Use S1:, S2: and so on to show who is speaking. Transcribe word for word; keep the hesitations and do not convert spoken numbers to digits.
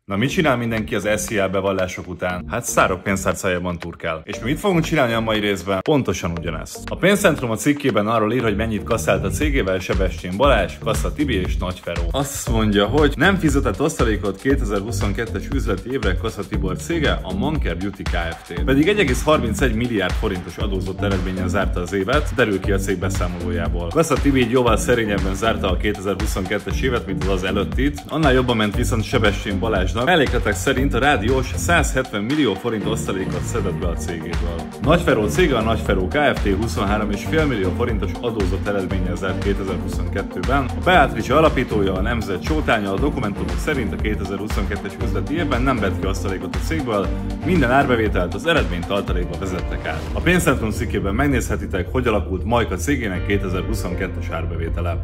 S1: Na, mit csinál mindenki az es zé el bevallások után? Hát szárok pénztárcájában turkál. És mi mit fogunk csinálni a mai részben? Pontosan ugyanezt. A Pénzcentrum a cikkében arról ír, hogy mennyit kasszált a cégével Sebestyén Balázs, Kassa Tibi és Nagy Feró. Azt mondja, hogy nem fizetett osztalékot kétezer-huszonkettes üzleti évre Kassa Tibor cége, a Manker Beauty Kft. Pedig egy egész harmincegy milliárd forintos adózott eredménnyel zárta az évet, derül ki a cég beszámolójából. Kassa Tibi így jóval szerényebben zárta a kétezer-huszonkettes évet, mint az az előttit. Annál jobban ment viszont Sebestyén Balázs. Mellékletek szerint a rádiós százhetven millió forint osztalékot szedett be a cégéből. Nagy Feró cége, a Nagy Feró Kft. huszonhárom egész öt millió forintos adózott eredménnyel zárt kétezer-huszonkettőben. A Beatrice alapítója, a Nemzet csótánya a dokumentumok szerint a kétezer-huszonkettes üzleti évben nem vett ki osztalékot a cégből, minden árbevételt az eredmény tartalékba vezettek át. A Pénzcentrum cikkében megnézhetitek, hogy alakult Majka cégének kétezer-huszonkettes árbevétele.